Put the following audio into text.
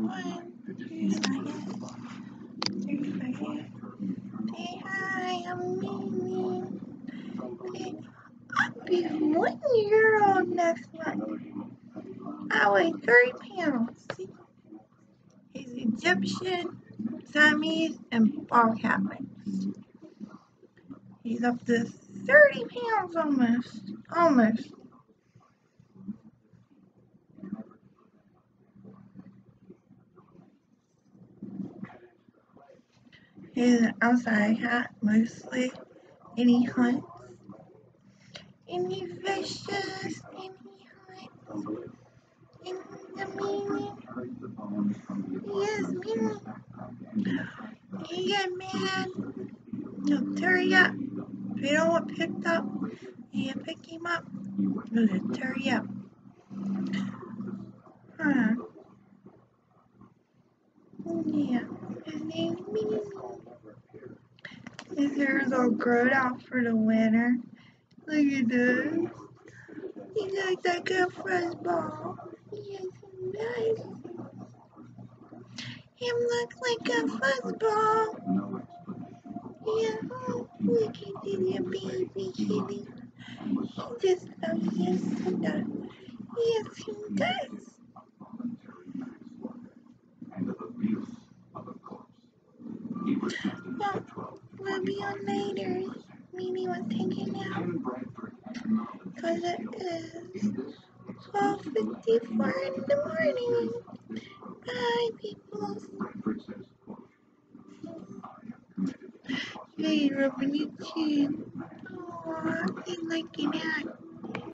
1, 2 seconds, 3 seconds. Say hi, I'm Mimi. I'll be 1 year old next month. I weigh 30 pounds. He's Egyptian, Siamese, and ball cat mix. He's up to 30 pounds almost. He's an outside cat mostly, and he hunts. And he fishes, and he hunts. And the meaning, he is mean. He get mad, he'll tear you up. If you don't want picked up, you pick him up, he'll tear you up. Huh. Yeah, his name's Mimi. His hair is all grown out for the winter. Look at this. He looks like a fuzzball. He is nice. He looks like a fuzzball. Yeah, look at the baby kitty. He just loves his sister. Yes, he does. Well, we'll be on later. Mimi was taken out. Because it is 12:54 in the morning. Bye, people. Hey, rubbing your chin. Aww, he's liking that.